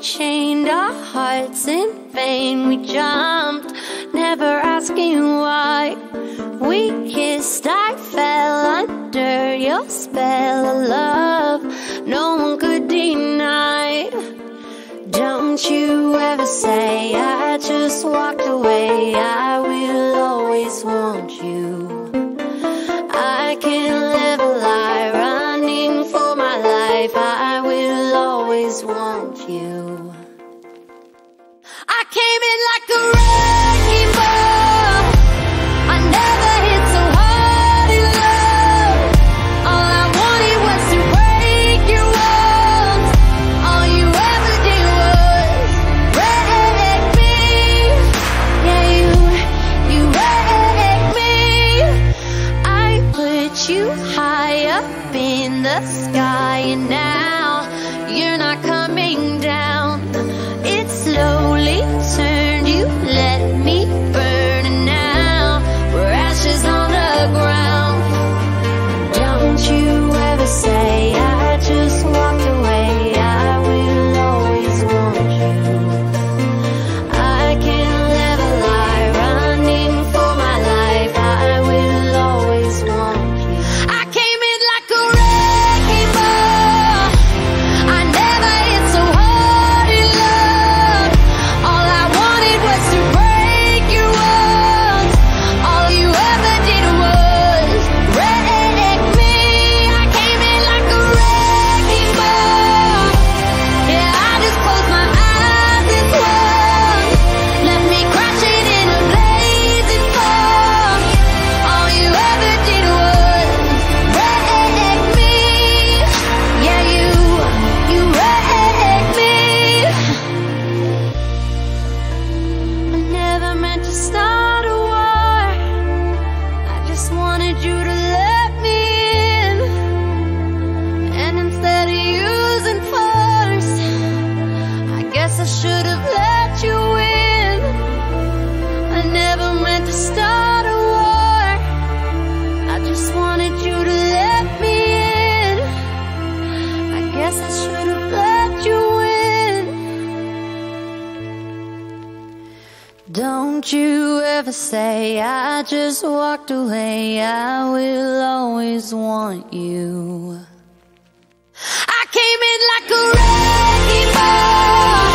chained our hearts in vain. We jumped, never asking why. We kissed, I fell under your spell of love no one could deny. Don't you ever say I just walked away. I will always want you. I can't live a lie, running for my life. I will always want you. I came in like a wrecking ball. I never hit so hard in love. All I wanted was to break your walls. All you ever did was wreck me. Yeah, you wrecked me. I put you high up in the sky, and now you're not coming down. It slowly turned, you let me burn, and now we're ashes on the ground. Don't you ever say I just walked away. I will always want you. I can't live a lie, running for my life. I will always want you. I came in like a wrecking ball. I never hit so hard in love. All I wanted was to break your walls. All you ever did was wreck me. I came in like a wrecking ball. Yeah, I just closed my eyes and swung. Left me crashing in a blazing fall. All you ever did was wreck me. Yeah, you wrecked me. I never meant to start a war. I just wanted you to let me in. And instead of using force, I guess I should have let you in. I never meant to start a war. I just wanted you to let me in. I guess I should have let you in. Don't you ever say I just walked away. I will always want you. I came in like a wrecking ball.